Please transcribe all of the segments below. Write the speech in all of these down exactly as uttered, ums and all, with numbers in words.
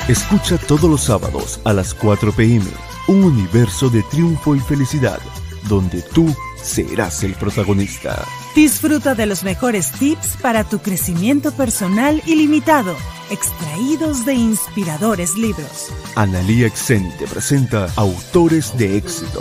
Escucha todos los sábados a las cuatro pe eme un universo de triunfo y felicidad, donde tú serás el protagonista. Disfruta de los mejores tips para tu crecimiento personal ilimitado, extraídos de inspiradores libros. Analía Xeni te presenta Autores de Éxito.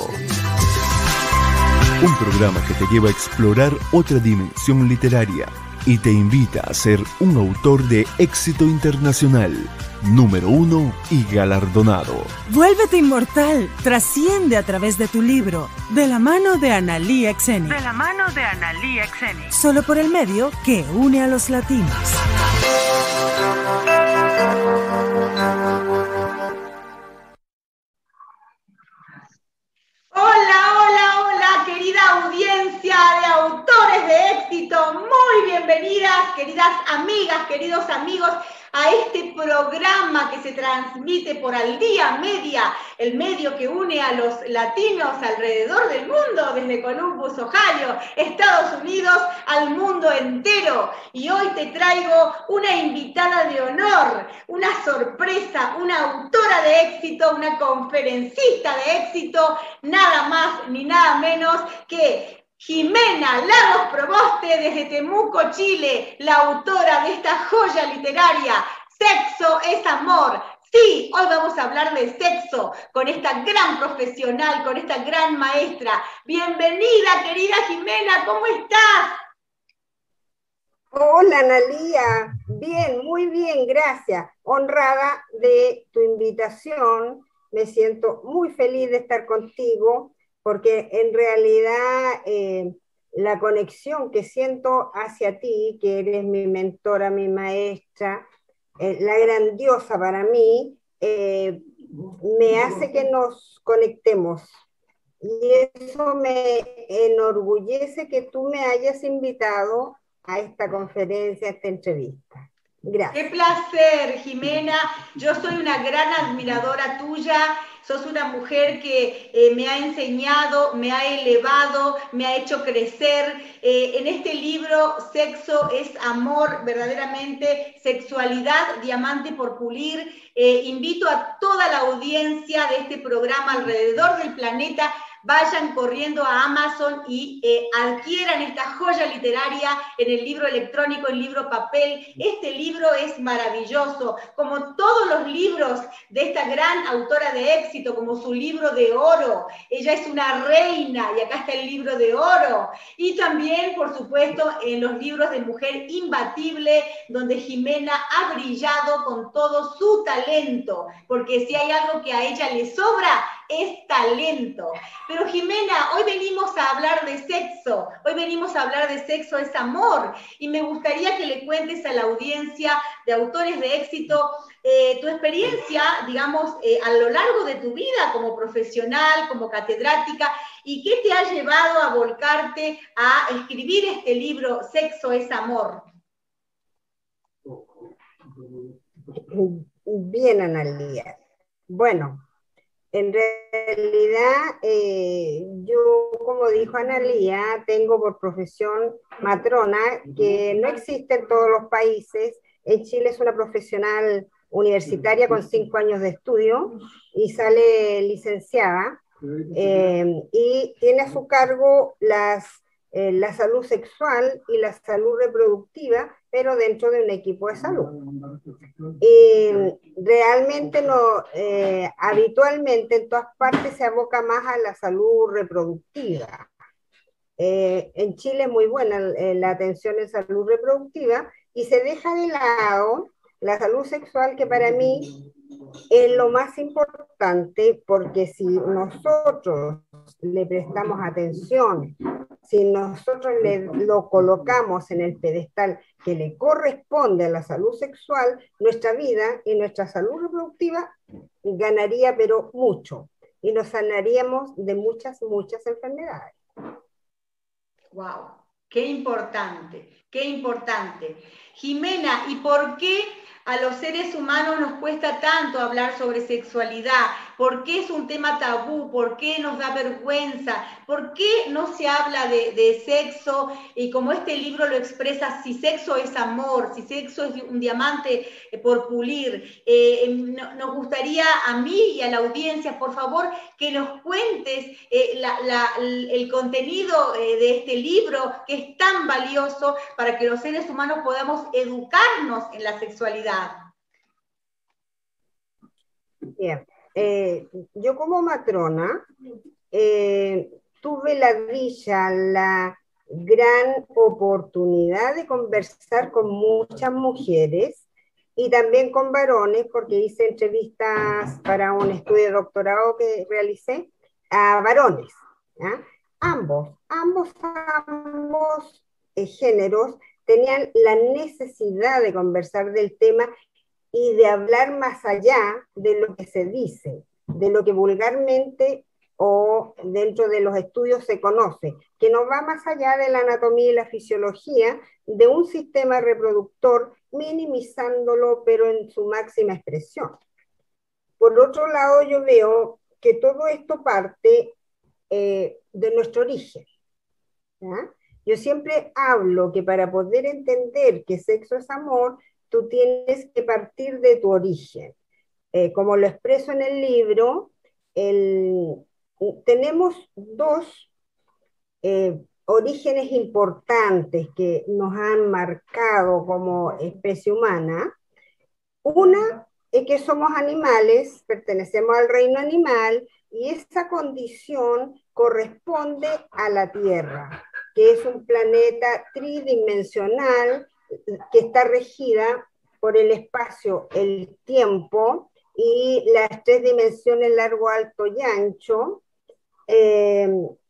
Un programa que te lleva a explorar otra dimensión literaria y te invita a ser un autor de éxito internacional, número uno y galardonado. Vuélvete inmortal, trasciende a través de tu libro, de la mano de Analía Xeni. De la mano de Analía Xeni. Solo por el medio que une a los latinos. Hola, hola, hola, querida audiencia de Autores de Éxito. Muy bienvenidas, queridas amigas, queridos amigos, a este programa que se transmite por Al Día Media, el medio que une a los latinos alrededor del mundo, desde Columbus, Ohio, Estados Unidos, al mundo entero. Y hoy te traigo una invitada de honor, una sorpresa, una autora de éxito, una conferencista de éxito, nada más ni nada menos que Jimena Lagos Proboste, desde Temuco, Chile, la autora de esta joya literaria, Sexo es Amor. Sí, hoy vamos a hablar de sexo con esta gran profesional, con esta gran maestra. Bienvenida, querida Jimena, ¿cómo estás? Hola, Analía. Bien, muy bien, gracias. Honrada de tu invitación. Me siento muy feliz de estar contigo, porque en realidad eh, la conexión que siento hacia ti, que eres mi mentora, mi maestra, eh, la grandiosa para mí, eh, me hace que nos conectemos. Y eso me enorgullece que tú me hayas invitado a esta conferencia, a esta entrevista. Gracias. Qué placer, Jimena. Yo soy una gran admiradora tuya. Sos una mujer que eh, me ha enseñado, me ha elevado, me ha hecho crecer. Eh, en este libro, Sexo es Amor, verdaderamente sexualidad, diamante por pulir. Eh, invito a toda la audiencia de este programa alrededor del planeta, vayan corriendo a Amazon y eh, adquieran esta joya literaria en el libro electrónico, en libro papel. Este libro es maravilloso, como todos los libros de esta gran autora de éxito, como su libro de oro. Ella es una reina y acá está el libro de oro. Y también, por supuesto, en los libros de Mujer Imbatible, donde Jimena ha brillado con todo su talento, porque si hay algo que a ella le sobra, es talento. Pero Jimena, hoy venimos a hablar de sexo, hoy venimos a hablar de Sexo es Amor, y me gustaría que le cuentes a la audiencia de Autores de Éxito eh, tu experiencia, digamos, eh, a lo largo de tu vida como profesional, como catedrática, y qué te ha llevado a volcarte a escribir este libro, Sexo es Amor. Bien, Analía. Bueno, en realidad, eh, yo, como dijo Analía, tengo por profesión matrona, que no existe en todos los países. En Chile es una profesional universitaria con cinco años de estudio y sale licenciada, eh, y tiene a su cargo las, eh, la salud sexual y la salud reproductiva, pero dentro de un equipo de salud. Y realmente no, eh, habitualmente en todas partes se aboca más a la salud reproductiva. Eh, en Chile es muy buena eh, la atención en salud reproductiva y se deja de lado la salud sexual, que para mí es lo más importante, porque si nosotros le prestamos atención, si nosotros le, lo colocamos en el pedestal que le corresponde a la salud sexual, nuestra vida y nuestra salud reproductiva ganaría pero mucho, y nos sanaríamos de muchas, muchas enfermedades. ¡Wow! ¡Qué importante! ¡Qué importante! Jimena, ¿y por qué a los seres humanos nos cuesta tanto hablar sobre sexualidad? ¿Por qué es un tema tabú? ¿Por qué nos da vergüenza? ¿Por qué no se habla de, de sexo? Y como este libro lo expresa, si sexo es amor, si sexo es un diamante por pulir. Eh, nos gustaría a mí y a la audiencia, por favor, que nos cuentes eh, la, la, el contenido eh, de este libro, que es tan valioso para que los seres humanos podamos educarnos en la sexualidad. Bien, eh, yo como matrona eh, tuve la dicha, la gran oportunidad de conversar con muchas mujeres y también con varones, porque hice entrevistas para un estudio de doctorado que realicé a varones, ¿ya? Ambos, ambos, ambos eh, géneros tenían la necesidad de conversar del tema y de hablar más allá de lo que se dice, de lo que vulgarmente o dentro de los estudios se conoce, que no va más allá de la anatomía y la fisiología de un sistema reproductor, minimizándolo, pero en su máxima expresión. Por otro lado, yo veo que todo esto parte eh, de nuestro origen, ¿ya? Yo siempre hablo que para poder entender que sexo es amor, tú tienes que partir de tu origen. Eh, como lo expreso en el libro, el, tenemos dos eh, orígenes importantes que nos han marcado como especie humana. Una es que somos animales, pertenecemos al reino animal, y esa condición corresponde a la Tierra, que es un planeta tridimensional que está regida por el espacio, el tiempo y las tres dimensiones, largo, alto y ancho, eh,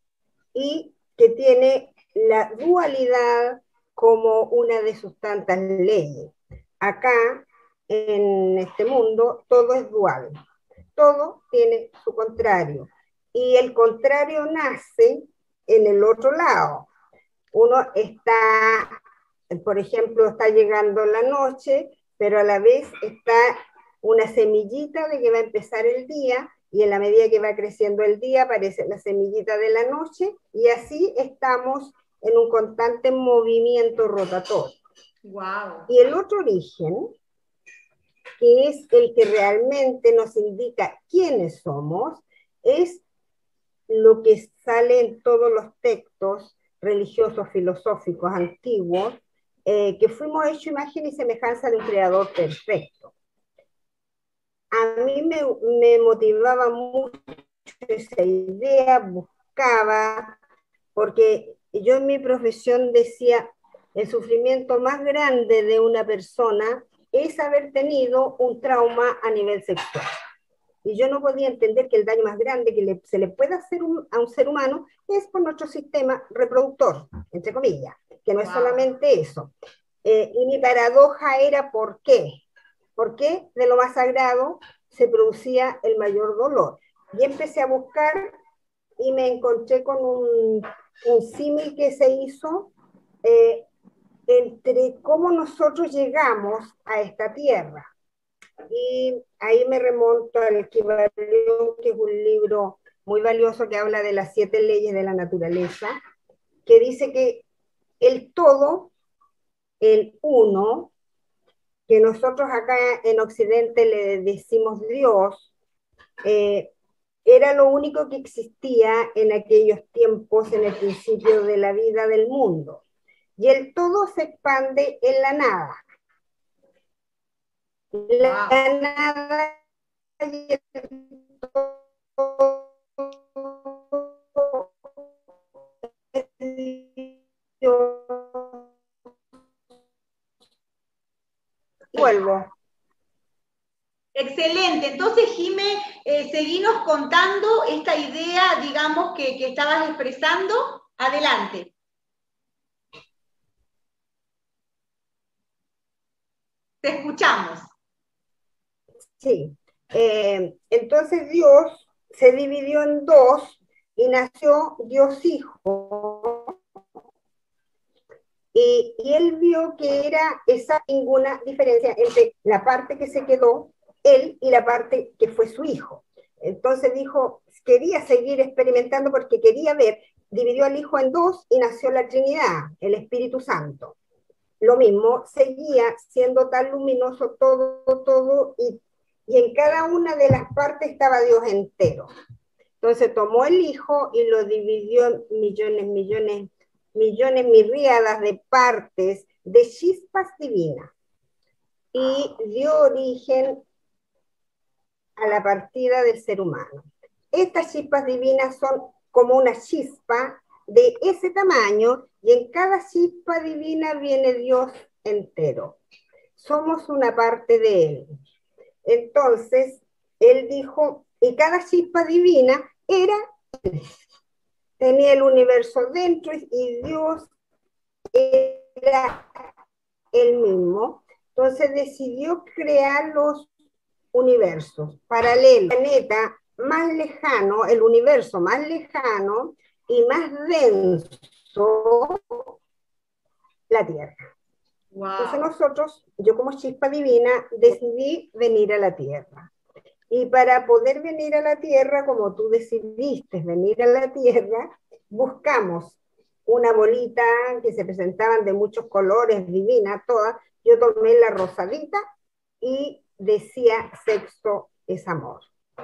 y que tiene la dualidad como una de sus tantas leyes. Acá, en este mundo, todo es dual, todo tiene su contrario, y el contrario nace en el otro lado. Uno está, por ejemplo, está llegando la noche, pero a la vez está una semillita de que va a empezar el día, y en la medida que va creciendo el día aparece la semillita de la noche, y así estamos en un constante movimiento rotatorio. Wow. Y el otro origen, que es el que realmente nos indica quiénes somos, es lo que sale en todos los textos religiosos, filosóficos, antiguos, eh, que fuimos hechos imagen y semejanza de un creador perfecto. A mí me, me motivaba mucho esa idea, buscaba, porque yo en mi profesión decía, el sufrimiento más grande de una persona es haber tenido un trauma a nivel sexual. Y yo no podía entender que el daño más grande que le, se le puede hacer un, a un ser humano es por nuestro sistema reproductor, entre comillas, que no es wow. solamente eso. Eh, y mi paradoja era ¿por qué? ¿Por qué de lo más sagrado se producía el mayor dolor? Y empecé a buscar y me encontré con un, un símil que se hizo eh, entre cómo nosotros llegamos a esta tierra. Y ahí me remonto al Kybalión, que es un libro muy valioso que habla de las siete leyes de la naturaleza, que dice que el todo, el uno, que nosotros acá en Occidente le decimos Dios, eh, era lo único que existía en aquellos tiempos, en el principio de la vida del mundo. Y el todo se expande en la nada. La wow. nada y el todo vuelvo. Excelente. Entonces, Jimé, eh, seguinos contando esta idea, digamos, que, que estabas expresando. Adelante. Te escuchamos. Sí. Eh, entonces Dios se dividió en dos y nació Dios Hijo. Y, y él vio que era esa ninguna diferencia entre la parte que se quedó él y la parte que fue su hijo. Entonces dijo, quería seguir experimentando porque quería ver, dividió al hijo en dos y nació la Trinidad, el Espíritu Santo. Lo mismo, seguía siendo tan luminoso todo, todo, y, y en cada una de las partes estaba Dios entero. Entonces tomó el hijo y lo dividió en millones, millones, millones, mirriadas de partes, de chispas divinas, y dio origen a la partida del ser humano. Estas chispas divinas son como una chispa de ese tamaño, y en cada chispa divina viene Dios entero. Somos una parte de Él. Entonces, Él dijo, y cada chispa divina era Él. Tenía el universo dentro y Dios era Él mismo. Entonces decidió crear los universos paralelos, el planeta más lejano, el universo más lejano y más denso, la Tierra. Wow. Entonces nosotros, yo como chispa divina, decidí venir a la Tierra. Y para poder venir a la Tierra, como tú decidiste venir a la Tierra, buscamos una bolita que se presentaban de muchos colores, divina, todas. Yo tomé la rosadita y decía, sexo es amor.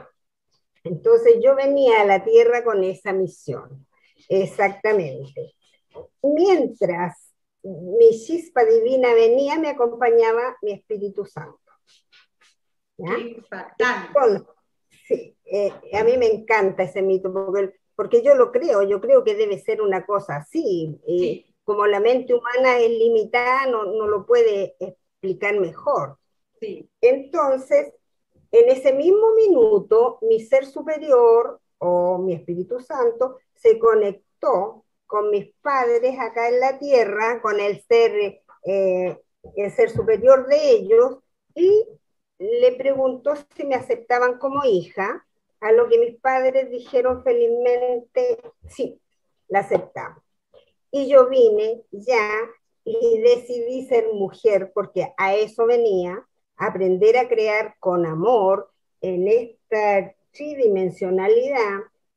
Entonces yo venía a la Tierra con esa misión, exactamente. Mientras mi chispa divina venía, me acompañaba mi Espíritu Santo. ¿Ya? Entonces, sí, eh, a mí me encanta ese mito, porque, porque yo lo creo, yo creo que debe ser una cosa así. Eh, sí. Como la mente humana es limitada, no, no lo puede explicar mejor. Sí. Entonces, en ese mismo minuto, mi ser superior, o mi Espíritu Santo, se conectó con mis padres acá en la Tierra, con el ser, eh, el ser superior de ellos, y le preguntó si me aceptaban como hija, a lo que mis padres dijeron felizmente, sí, la aceptamos. Y yo vine ya y decidí ser mujer, porque a eso venía, a aprender a crear con amor en esta tridimensionalidad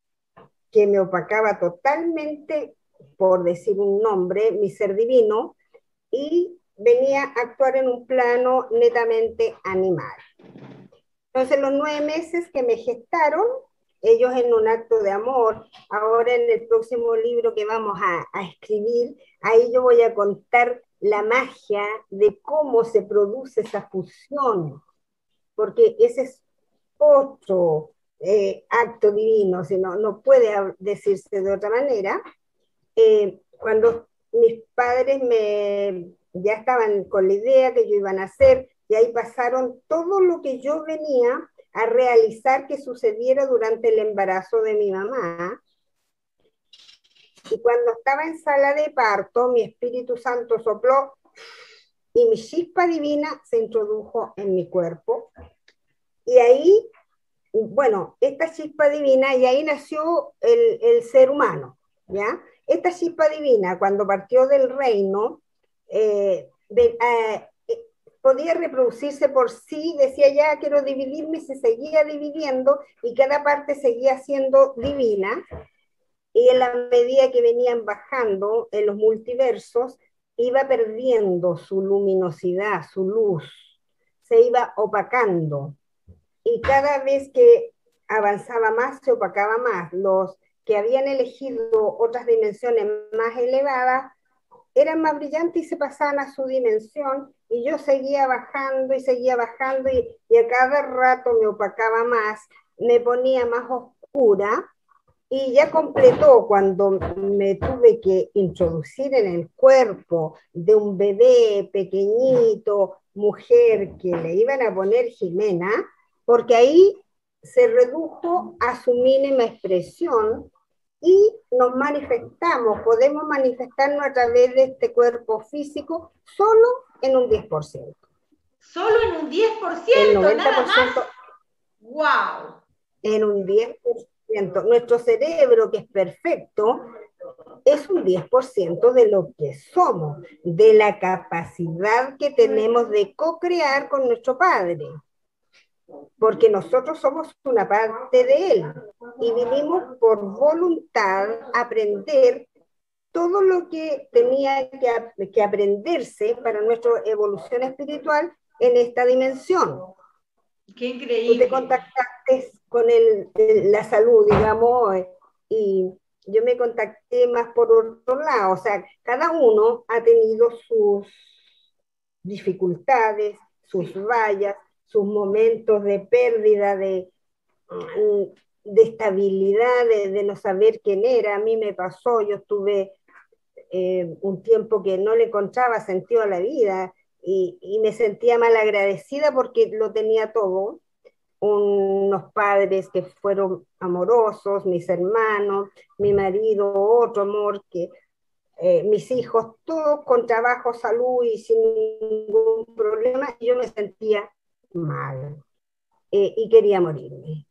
que me opacaba totalmente, por decir un nombre, mi ser divino, y venía a actuar en un plano netamente animal. Entonces, los nueve meses que me gestaron, ellos en un acto de amor, ahora en el próximo libro que vamos a, a escribir, ahí yo voy a contar la magia de cómo se produce esa fusión, porque ese es otro eh, acto divino, si no, no puede decirse de otra manera. Eh, cuando mis padres me, ya estaban con la idea que yo iba a nacer, y ahí pasaron todo lo que yo venía a realizar que sucediera durante el embarazo de mi mamá. Y cuando estaba en sala de parto, mi Espíritu Santo sopló y mi chispa divina se introdujo en mi cuerpo. Y ahí, bueno, esta chispa divina, y ahí nació el, el ser humano, ¿ya? Esta chispa divina, cuando partió del reino, eh, de, eh, podía reproducirse por sí, decía ya quiero dividirme, y se seguía dividiendo y cada parte seguía siendo divina, y en la medida que venían bajando en los multiversos iba perdiendo su luminosidad, su luz, se iba opacando, y cada vez que avanzaba más se opacaba más. Los que habían elegido otras dimensiones más elevadas eran más brillantes y se pasaban a su dimensión, y yo seguía bajando y seguía bajando, y, y a cada rato me opacaba más, me ponía más oscura, y ya completó cuando me tuve que introducir en el cuerpo de un bebé pequeñito, mujer, que le iban a poner Jimena, porque ahí se redujo a su mínima expresión, y nos manifestamos, podemos manifestarnos a través de este cuerpo físico solo en un diez por ciento. ¿Solo en un diez por ciento? El noventa por ciento, nada más. ¡Wow! En un diez por ciento. Nuestro cerebro, que es perfecto, es un diez por ciento de lo que somos, de la capacidad que tenemos de co-crear con nuestro Padre, porque nosotros somos una parte de Él y vinimos por voluntad a aprender todo lo que tenía que, que aprenderse para nuestra evolución espiritual en esta dimensión. Qué Tú increíble. te contactaste con el, el- la salud, digamos, eh, y yo me contacté más por otro lado. O sea, cada uno ha tenido sus dificultades, sus Sí. vallas, sus momentos de pérdida, de, mm, de estabilidad, de, de no saber quién era. A mí me pasó, yo estuve eh, un tiempo que no le encontraba sentido a la vida y, y me sentía mal agradecida porque lo tenía todo, unos padres que fueron amorosos, mis hermanos, mi marido, otro amor, que eh, mis hijos, todos con trabajo, salud y sin ningún problema, y yo me sentía mal eh, y quería morirme.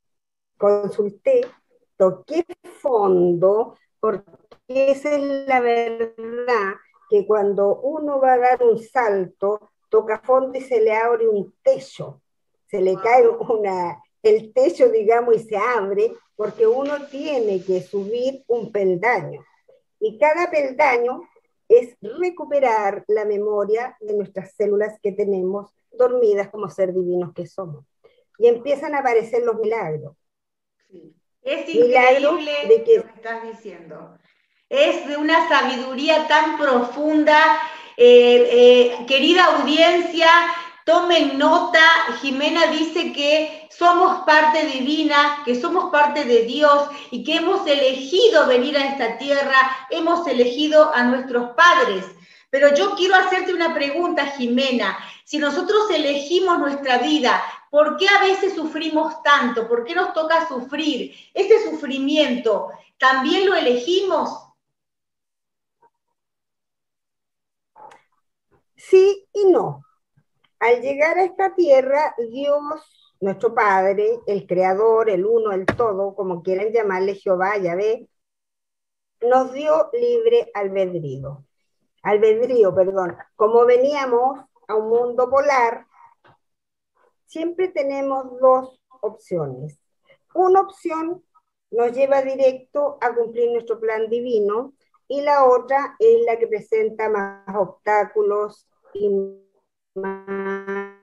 Consulté, toqué fondo, porque esa es la verdad, que cuando uno va a dar un salto, toca fondo y se le abre un techo, se le cae una, el techo, digamos, y se abre, porque uno tiene que subir un peldaño. Y cada peldaño es recuperar la memoria de nuestras células que tenemos dormidas como ser divinos que somos. Y empiezan a aparecer los milagros. Sí. Es Milagro increíble de que lo que estás diciendo. Es de una sabiduría tan profunda. Eh, eh, querida audiencia, tomen nota. Jimena dice que somos parte divina, que somos parte de Dios y que hemos elegido venir a esta tierra, hemos elegido a nuestros padres. Pero yo quiero hacerte una pregunta, Jimena. Si nosotros elegimos nuestra vida, ¿por qué a veces sufrimos tanto? ¿Por qué nos toca sufrir? Ese sufrimiento, ¿también lo elegimos? sí y no. Al llegar a esta tierra, Dios, nuestro Padre, el Creador, el Uno, el Todo, como quieran llamarle, Jehová, Yahvé, nos dio libre albedrío. Albedrío, perdón. Como veníamos a un mundo polar, siempre tenemos dos opciones. Una opción nos lleva directo a cumplir nuestro plan divino y la otra es la que presenta más obstáculos y más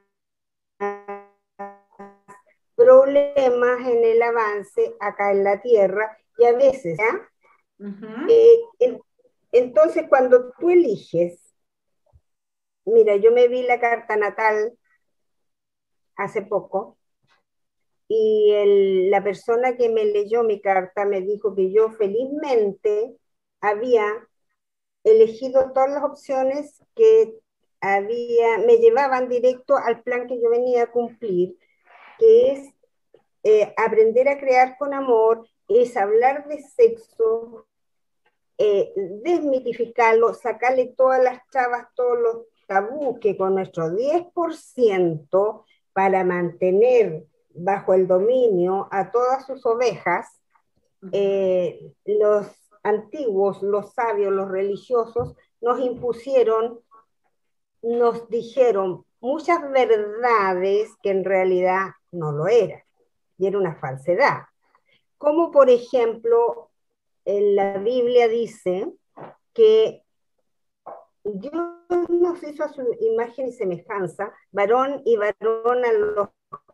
problemas en el avance acá en la Tierra y a veces, ¿ya? Uh-huh. Eh, en, entonces cuando tú eliges, mira, yo me vi la carta natal hace poco y el, la persona que me leyó mi carta me dijo que yo felizmente había elegido todas las opciones que había, me llevaban directo al plan que yo venía a cumplir, que es eh, aprender a crear con amor, es hablar de sexo, eh, desmitificarlo, sacarle todas las trabas, todos los tabús que con nuestro diez por ciento para mantener bajo el dominio a todas sus ovejas, eh, los antiguos, los sabios, los religiosos, nos impusieron, nos dijeron muchas verdades que en realidad no lo eran, y era una falsedad. Como por ejemplo, en la Biblia dice que Dios nos hizo a su imagen y semejanza, varón y varona los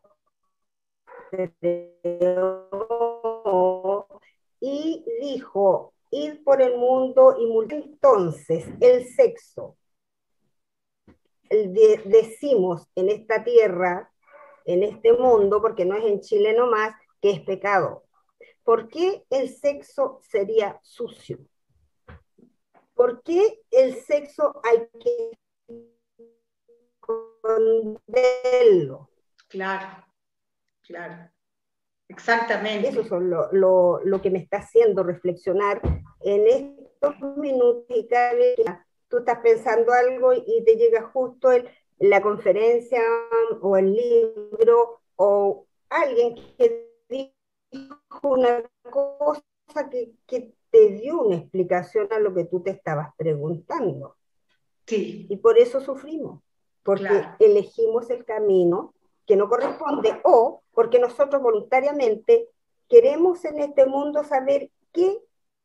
creó, y dijo, id por el mundo y multiplicar. Entonces, el sexo, el de, decimos en esta tierra, en este mundo, porque no es en Chile nomás, que es pecado. ¿Por qué el sexo sería sucio? ¿Por qué el sexo hay que esconderlo? Claro, claro, exactamente. Eso es lo, lo, lo que me está haciendo reflexionar en estos minutos y cada vez que tú estás pensando algo y te llega justo el, la conferencia o el libro o alguien que dijo una cosa que, que te dio una explicación a lo que tú te estabas preguntando. Sí. Y por eso sufrimos, porque Claro. elegimos el camino que no corresponde, o porque nosotros voluntariamente queremos en este mundo saber qué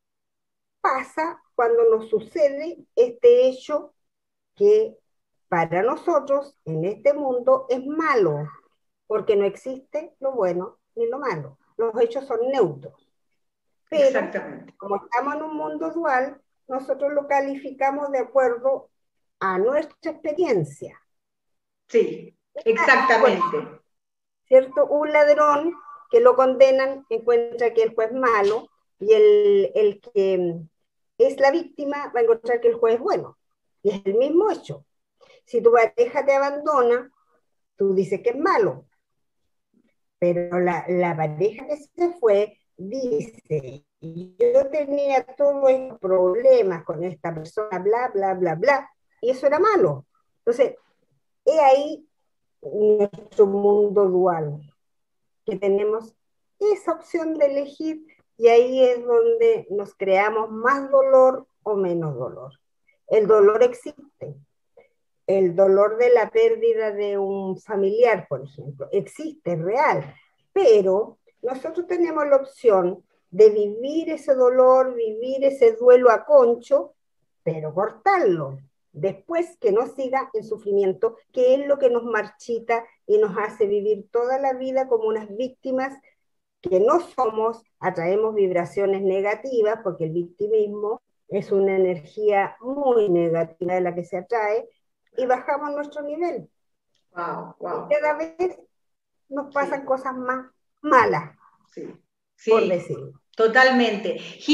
pasa cuando nos sucede este hecho que para nosotros en este mundo es malo, porque no existe lo bueno ni lo malo. Los hechos son neutros. Pero Exactamente. como estamos en un mundo dual, nosotros lo calificamos de acuerdo a nuestra experiencia. Sí, exactamente. ¿Cierto? Un ladrón que lo condenan encuentra que el juez es malo, y el, el que es la víctima va a encontrar que el juez es bueno. Y es el mismo hecho. Si tu pareja te abandona, tú dices que es malo. Pero la, la pareja que se fue dice, yo tenía todos estos problemas con esta persona, bla, bla, bla, bla, y eso era malo. Entonces, he ahí nuestro mundo dual, que tenemos esa opción de elegir, y ahí es donde nos creamos más dolor o menos dolor. El dolor existe. El dolor de la pérdida de un familiar, por ejemplo, existe, es real, pero nosotros tenemos la opción de vivir ese dolor, vivir ese duelo a concho, pero cortarlo, después que no siga el sufrimiento, que es lo que nos marchita y nos hace vivir toda la vida como unas víctimas que no somos, atraemos vibraciones negativas, porque el victimismo es una energía muy negativa de la que se atrae, y bajamos nuestro nivel. Wow, wow. Y cada vez nos pasan Sí. cosas más malas, Sí, por sí, decirlo. totalmente.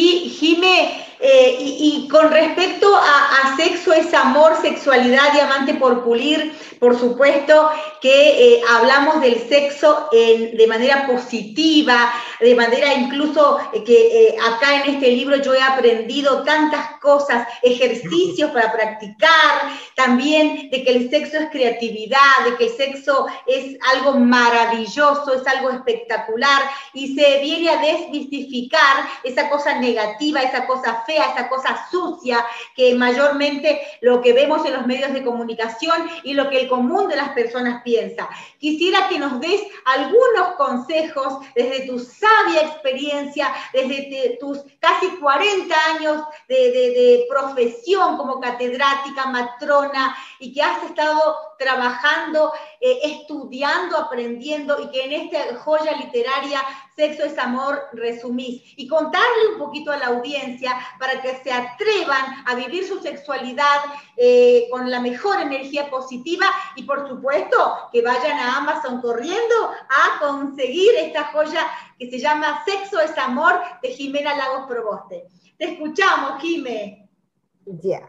Jime, eh, y, y con respecto a, a sexo es amor, sexualidad, diamante por pulir, por supuesto que eh, hablamos del sexo en, de manera positiva, de manera incluso eh, que eh, acá en este libro yo he aprendido tantas cosas, ejercicios para practicar, también de que el sexo es creatividad, de que el sexo es algo maravilloso, es algo espectacular, y se viene a desmistificar esa cosa negativa, esa cosa fea, esa cosa sucia, que mayormente lo que vemos en los medios de comunicación y lo que el común de las personas piensa. Quisiera que nos des algunos consejos desde tu sabia experiencia, desde te, tus casi cuarenta años de, de, de profesión como catedrática, matrona, y que has estado trabajando, eh, estudiando, aprendiendo, y que en esta joya literaria Sexo es Amor resumís, y contarle un poquito a la audiencia para que se atrevan a vivir su sexualidad eh, con la mejor energía positiva, y por supuesto que vayan a Amazon corriendo a conseguir esta joya que se llama Sexo es Amor de Jimena Lagos Proboste. Te escuchamos, Jime. Ya.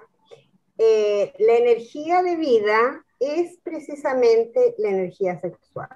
Eh, la energía de vida es precisamente la energía sexual.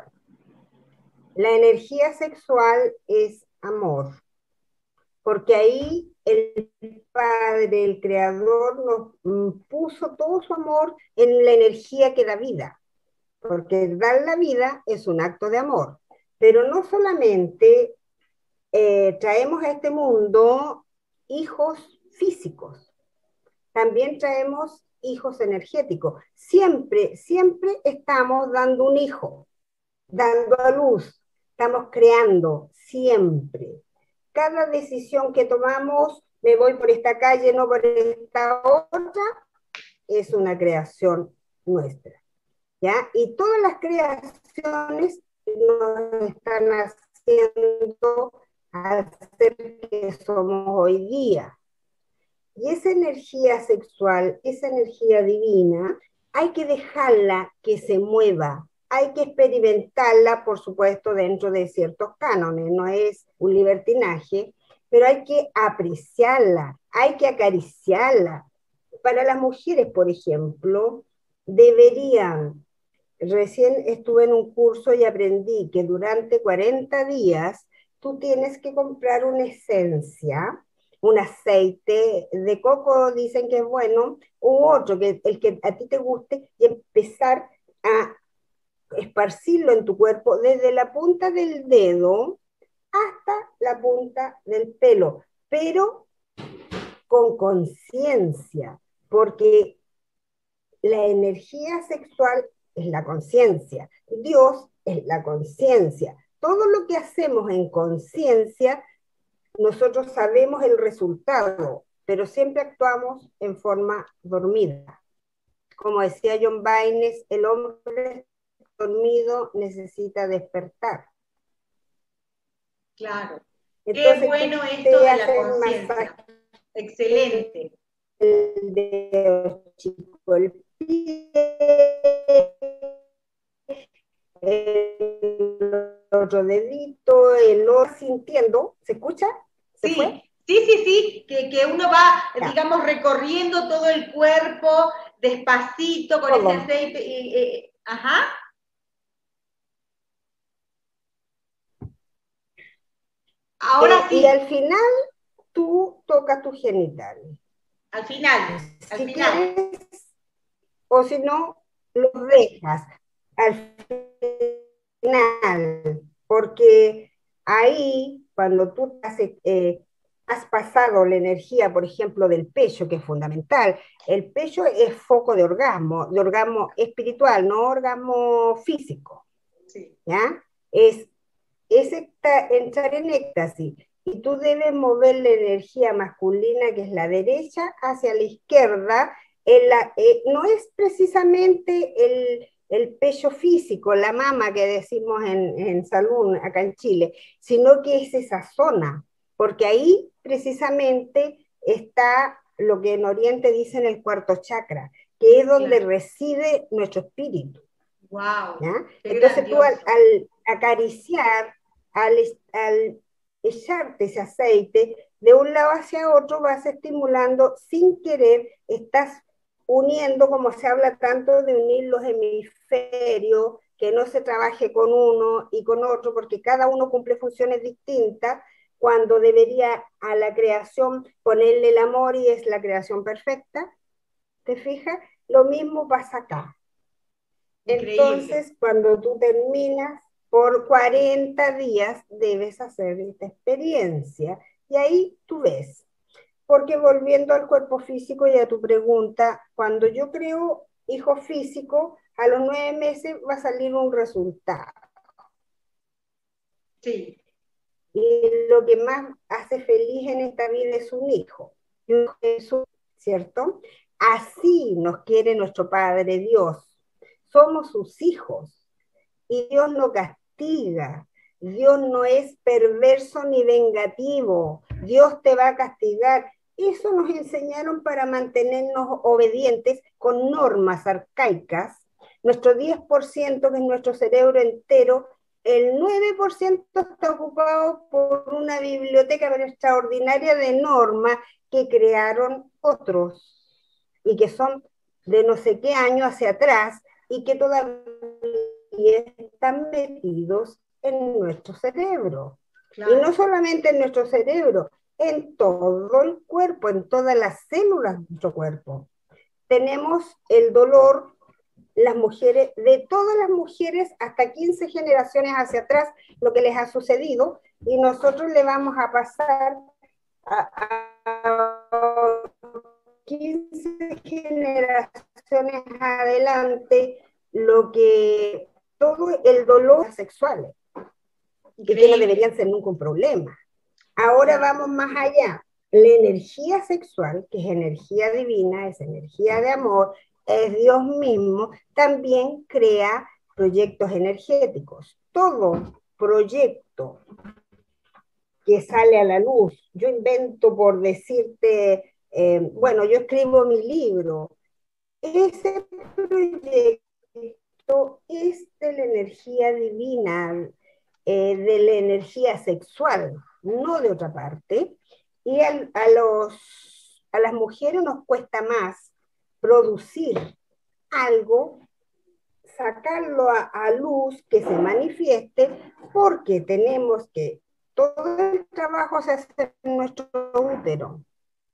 La energía sexual es amor, porque ahí el Padre, el Creador, nos puso todo su amor en la energía que da vida, porque dar la vida es un acto de amor. Pero no solamente eh, traemos a este mundo hijos físicos, también traemos hijos energéticos. Siempre, siempre estamos dando un hijo, dando a luz, estamos creando, siempre. Cada decisión que tomamos, me voy por esta calle, no por esta otra, es una creación nuestra, ¿ya? Y todas las creaciones nos están haciendo hacer que somos hoy día. Y esa energía sexual, esa energía divina, hay que dejarla que se mueva, hay que experimentarla, por supuesto, dentro de ciertos cánones, no es un libertinaje, pero hay que apreciarla, hay que acariciarla. Para las mujeres, por ejemplo, deberían, recién estuve en un curso y aprendí que durante cuarenta días tú tienes que comprar una esencia, un aceite de coco, dicen que es bueno, u otro, que el que a ti te guste, y empezar a esparcirlo en tu cuerpo desde la punta del dedo hasta la punta del pelo, pero con conciencia, porque la energía sexual es la conciencia, Dios es la conciencia. Todo lo que hacemos en conciencia, nosotros sabemos el resultado, pero siempre actuamos en forma dormida. Como decía John Baines, el hombre dormido necesita despertar. Claro. Entonces, qué bueno esto de la conciencia. Excelente. El dedo chico, el pie, el otro dedito, el otro sintiendo. ¿Se escucha? ¿Se sí, fue? sí, sí, sí, que, que uno va, ya, digamos, recorriendo todo el cuerpo despacito con todo ese aceite. Y, y, ajá. Ahora eh, sí. Y al final tú tocas tus genitales. Al final, si al final. Quieres, o si no, los dejas al final, porque ahí, cuando tú has, eh, has pasado la energía, por ejemplo, del pecho, que es fundamental, el pecho es foco de orgasmo, de orgasmo espiritual, no orgasmo físico, sí. ¿ya? Es, es entrar en éxtasis, y tú debes mover la energía masculina, que es la derecha, hacia la izquierda. En la, eh, no es precisamente el, el pecho físico, la mama que decimos en, en salud acá en Chile, sino que es esa zona, porque ahí precisamente está lo que en Oriente dicen el cuarto chakra, que es donde claro. reside nuestro espíritu. Wow, ¿ya? Entonces tú al, al acariciar, al, al echarte ese aceite de un lado hacia otro, vas estimulando sin querer, estás uniendo, como se habla tanto de unir los hemisferios, que no se trabaje con uno y con otro, porque cada uno cumple funciones distintas, cuando debería a la creación ponerle el amor y es la creación perfecta. ¿Te fijas? Lo mismo pasa acá. Increíble. Entonces, cuando tú terminas, por cuarenta días debes hacer esta experiencia y ahí tú ves. Porque volviendo al cuerpo físico y a tu pregunta, cuando yo creo hijo físico, a los nueve meses va a salir un resultado. Sí. Y lo que más hace feliz en esta vida es un hijo, ¿cierto? Así nos quiere nuestro Padre Dios. Somos sus hijos y Dios no castiga. Dios no es perverso ni vengativo. Dios te va a castigar. Eso nos enseñaron para mantenernos obedientes con normas arcaicas. Nuestro diez por ciento, que es nuestro cerebro entero, el nueve por ciento está ocupado por una biblioteca extraordinaria de normas que crearon otros y que son de no sé qué año hacia atrás y que todavía están metidos en nuestro cerebro. Claro. Y no solamente en nuestro cerebro, en todo el cuerpo, en todas las células de nuestro cuerpo. Tenemos el dolor, las mujeres, de todas las mujeres, hasta quince generaciones hacia atrás, lo que les ha sucedido, y nosotros le vamos a pasar a, a quince generaciones adelante lo que todo el dolor sexual, que, que no deberían ser nunca un problema. Ahora vamos más allá. La energía sexual, que es energía divina, es energía de amor, es Dios mismo, también crea proyectos energéticos. Todo proyecto que sale a la luz, yo invento por decirte, eh, bueno, yo escribo mi libro, ese proyecto es de la energía divina, eh, de la energía sexual, no de otra parte, y a, a, los, a las mujeres nos cuesta más producir algo, sacarlo a, a luz, que se manifieste, porque tenemos que, todo el trabajo se hace en nuestro útero.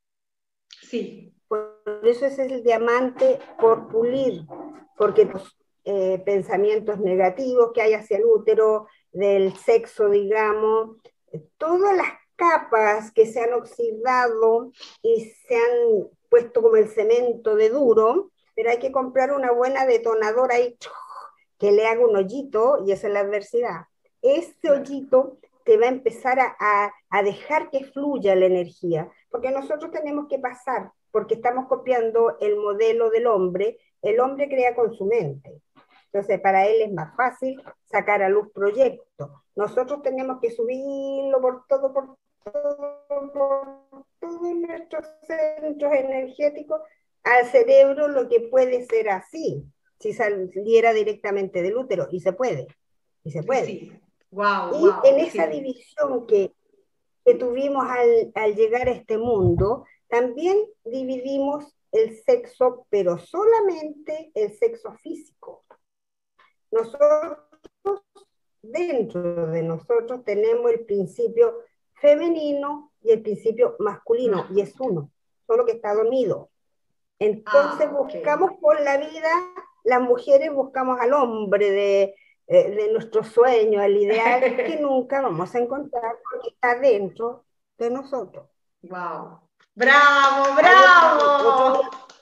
Sí. Por eso es el diamante por pulir, porque los eh, pensamientos negativos que hay hacia el útero, del sexo, digamos, todas las capas que se han oxidado y se han puesto como el cemento de duro, pero hay que comprar una buena detonadora ahí, que le haga un hoyito, y esa es la adversidad. Ese hoyito te va a empezar a, a, a dejar que fluya la energía, porque nosotros tenemos que pasar, porque estamos copiando el modelo del hombre. El hombre crea con su mente. Entonces, para él es más fácil sacar a luz proyectos. Nosotros tenemos que subirlo por todo, por todo, por todos nuestros centros energéticos al cerebro, lo que puede ser así, si saliera directamente del útero, y se puede, y se puede. Sí. Wow, y wow, en esa sí. división que, que tuvimos al, al llegar a este mundo, también dividimos el sexo, pero solamente el sexo físico. Nosotros, dentro de nosotros, tenemos el principio femenino y el principio masculino, y es uno, solo que está dormido. Entonces Ah, okay. buscamos por la vida, las mujeres buscamos al hombre de, eh, de nuestro sueño, al ideal, que nunca vamos a encontrar porque está dentro de nosotros. Wow. Bravo, bravo.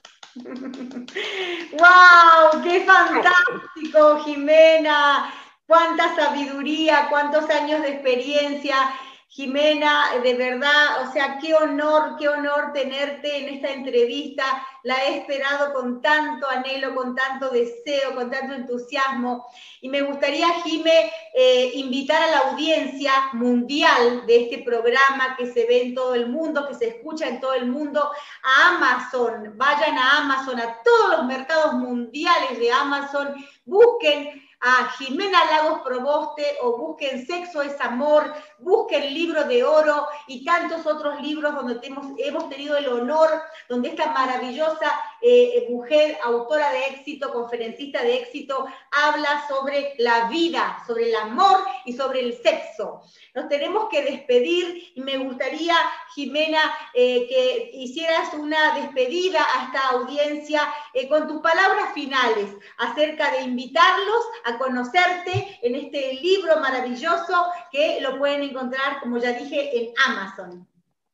¡Wow! ¡Qué fantástico, Jimena! ¡Cuánta sabiduría! ¡Cuántos años de experiencia! Jimena, de verdad, o sea, qué honor, qué honor tenerte en esta entrevista. La he esperado con tanto anhelo, con tanto deseo, con tanto entusiasmo. Y me gustaría, Jime, eh, invitar a la audiencia mundial de este programa que se ve en todo el mundo, que se escucha en todo el mundo, a Amazon. Vayan a Amazon, a todos los mercados mundiales de Amazon, busquen a Jimena Lagos Proboste o busquen Sexo es Amor, busquen Libro de Oro y tantos otros libros donde hemos, hemos tenido el honor, donde esta maravillosa eh, mujer, autora de éxito, conferencista de éxito, habla sobre la vida, sobre el amor y sobre el sexo. Nos tenemos que despedir y me gustaría, Jimena, eh, que hicieras una despedida a esta audiencia eh, con tus palabras finales acerca de invitarlos a conocerte en este libro maravilloso que lo pueden encontrar, como ya dije, en Amazon.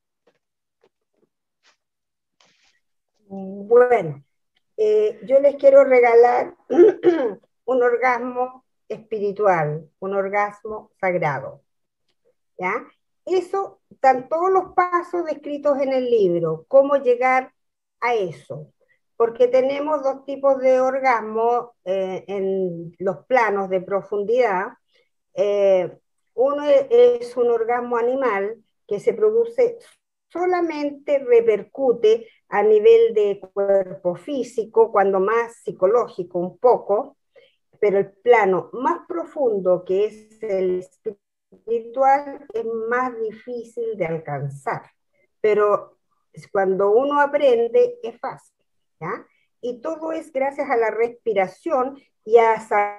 Bueno, eh, yo les quiero regalar un orgasmo espiritual, un orgasmo sagrado, ¿ya? Eso, están todos los pasos descritos en el libro, cómo llegar a eso, porque tenemos dos tipos de orgasmo eh, en los planos de profundidad. Eh, uno es un orgasmo animal que se produce solamente, repercute a nivel de cuerpo físico, cuando más psicológico un poco, pero el plano más profundo, que es el espiritual, es más difícil de alcanzar, pero cuando uno aprende es fácil, ¿ya? Y todo es gracias a la respiración y a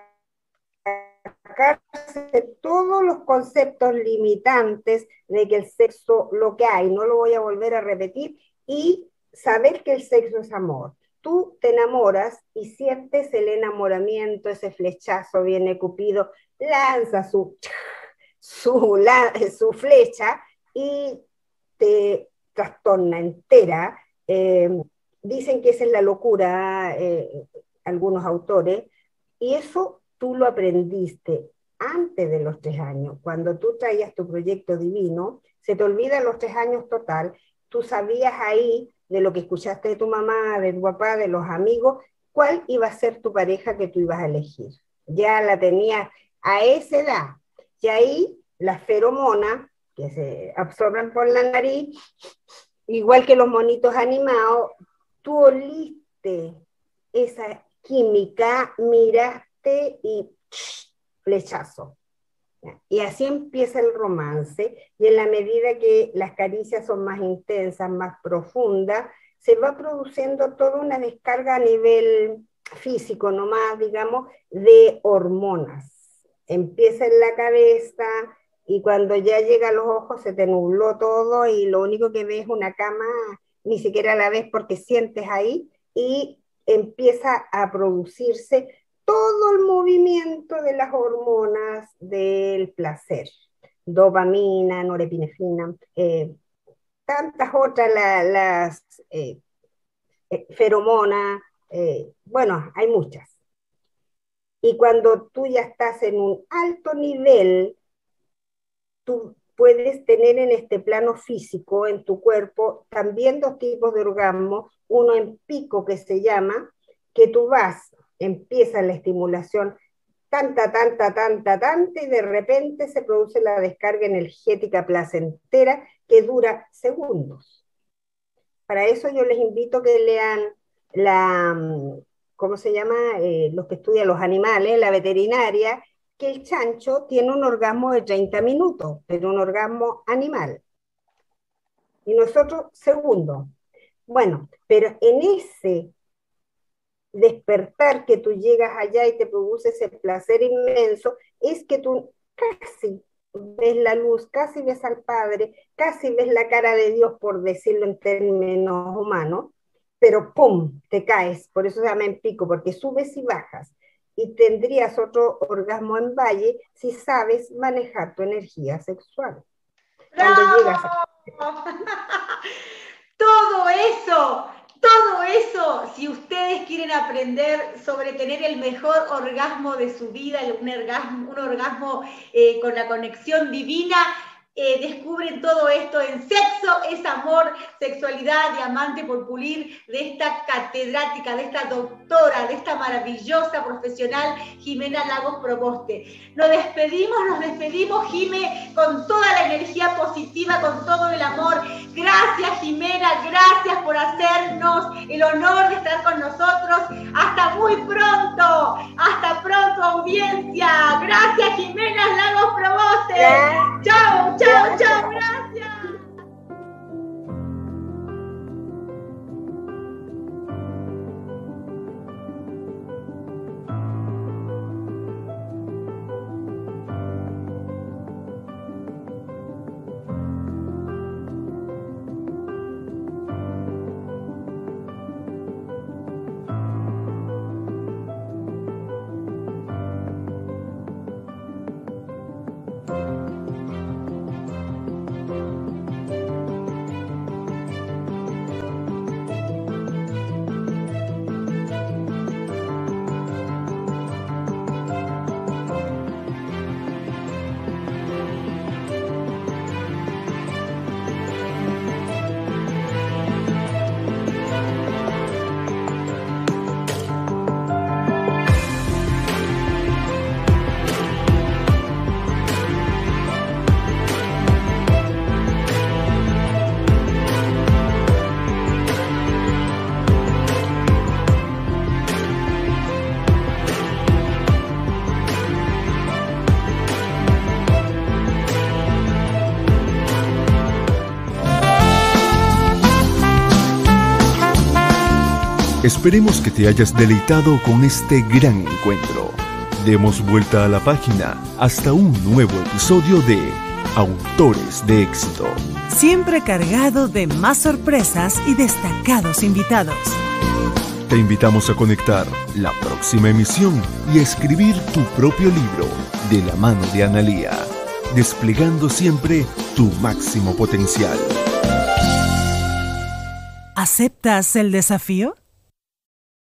sacarse todos los conceptos limitantes de que el sexo, lo que hay, no lo voy a volver a repetir, y saber que el sexo es amor. Tú te enamoras y sientes el enamoramiento, ese flechazo, viene Cupido, lanza su, su, la, su flecha y te trastorna entera. Eh, dicen que esa es la locura, eh, algunos autores, y eso tú lo aprendiste antes de los tres años. Cuando tú traías tu proyecto divino, se te olvidan los tres años total, tú sabías ahí, de lo que escuchaste de tu mamá, de tu papá, de los amigos, cuál iba a ser tu pareja que tú ibas a elegir. Ya la tenías a esa edad. Y ahí las feromonas, que se absorben por la nariz, igual que los monitos animados, tú oliste esa química, miraste y flechazo. Y así empieza el romance, y en la medida que las caricias son más intensas, más profundas, se va produciendo toda una descarga a nivel físico nomás, digamos, de hormonas. Empieza en la cabeza, y cuando ya llega a los ojos se te nubló todo, y lo único que ves es una cama, ni siquiera la ves porque sientes ahí, y empieza a producirse todo el movimiento de las hormonas del placer. dopamina, norepinefrina, eh, tantas otras, la, las eh, eh, feromonas, eh, bueno, hay muchas. Y cuando tú ya estás en un alto nivel, tú puedes tener en este plano físico, en tu cuerpo, también dos tipos de orgasmo, uno en pico que se llama, que tú vas, empieza la estimulación, tanta, tanta, tanta, tanta, y de repente se produce la descarga energética placentera que dura segundos. Para eso yo les invito a que lean la, ¿cómo se llama? Eh, los que estudian los animales, la veterinaria, que el chancho tiene un orgasmo de treinta minutos, pero un orgasmo animal. Y nosotros, segundo. Bueno, pero en ese despertar que tú llegas allá y te produce ese placer inmenso, es que tú casi ves la luz, casi ves al Padre, casi ves la cara de Dios, por decirlo en términos humanos, pero ¡pum!, te caes. Por eso se llama en pico, porque subes y bajas. Y tendrías otro orgasmo en valle si sabes manejar tu energía sexual. Cuando llegas a... Todo eso, todo eso, si ustedes quieren aprender sobre tener el mejor orgasmo de su vida, un orgasmo, un orgasmo eh, con la conexión divina, Eh, descubren todo esto en Sexo es Amor, Sexualidad, Diamante por Pulir, de esta catedrática, de esta doctora, de esta maravillosa profesional, Jimena Lagos Proboste. Nos despedimos, nos despedimos, Jime, con toda la energía positiva, con todo el amor. Gracias, Jimena, gracias por hacernos el honor de estar con nosotros. Hasta muy pronto, hasta pronto, audiencia. Gracias, Jimena Lagos Proboste. Chao, chao, chao, gracias. Esperemos que te hayas deleitado con este gran encuentro. Demos vuelta a la página hasta un nuevo episodio de Autores de Éxito. Siempre cargado de más sorpresas y destacados invitados. Te invitamos a conectar la próxima emisión y a escribir tu propio libro de la mano de Analía, desplegando siempre tu máximo potencial. ¿Aceptas el desafío?